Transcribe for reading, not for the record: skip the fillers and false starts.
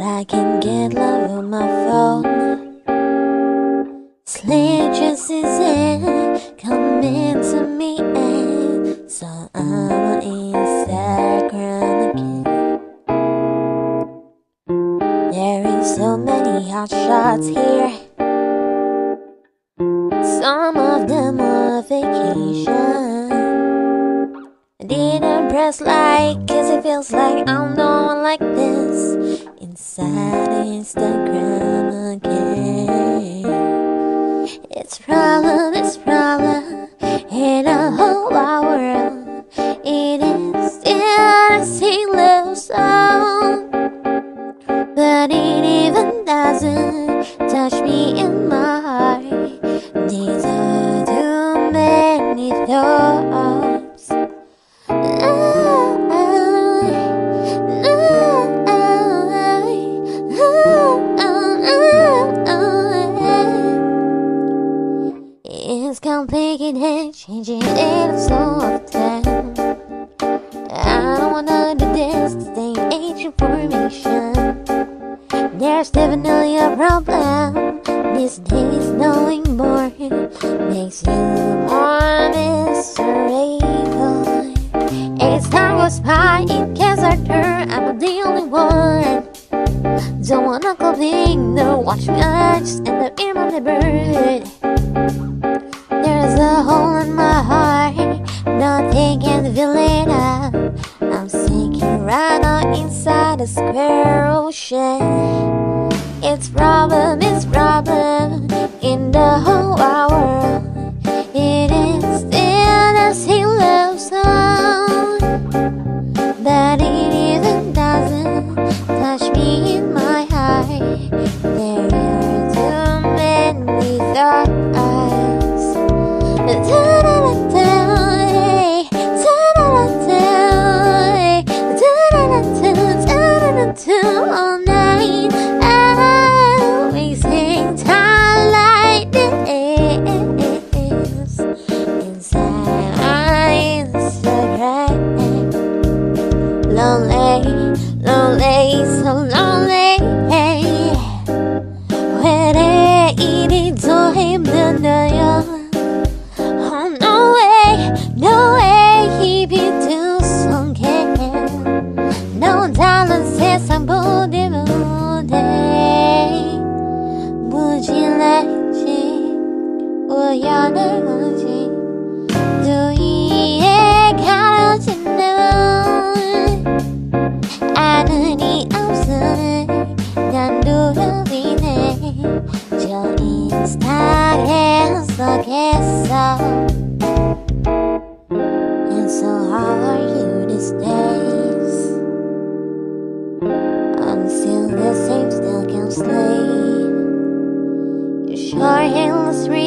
I can get love on my phone. Sleep just isn't coming to me, and so I'm on Instagram again. There is so many hot shots here. Some of them on vacation. I didn't press like, cause it feels like I'm the one like this. Inside Instagram again. It's problem in a whole wide world. It is still a single song, but it even doesn't touch me in my heart. These are too many thoughts. It's complicated, changing it so often. I don't wanna do this to stay in age information. There's definitely a problem. These days knowing more makes you more miserable. As time goes by, it gets harder. I'm not the only one. Don't wanna complain, no, watch me, I just end up in my neighborhood. There's a hole in my heart, nothing can fill it up. I'm sinking right now inside a square ocean. It's problem in the whole wide world. It is still a single song, but it even doesn't touch me in my heart. There are too many thoughts. All night, I'm wasting time like this inside my Instagram. Lonely, so lonely. 왜 이리 더 힘드나요? Oh no way 입이 두성해. 너 다른 세상 보지 못해. 무질레지 우연의 거지 두이에 가려진 널 아는 이 없음을 난 두려움이네. 저 인스타그램 속에서. And so how are you these days? I'm still the same, still can't sleep. Your short endless